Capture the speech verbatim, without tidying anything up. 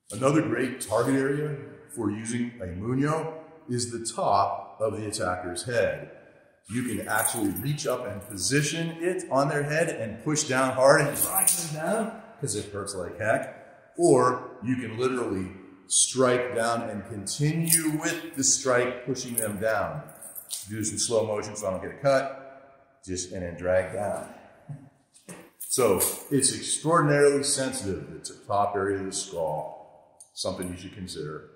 Another great target area for using a MUNIO is the top of the attacker's head. You can actually reach up and position it on their head and push down hard and drive them down because it hurts like heck. Or you can literally strike down and continue with the strike, pushing them down. Do this in slow motion so I don't get a cut, just and then drag down. So it's extraordinarily sensitive. It's a top area of the skull, something you should consider.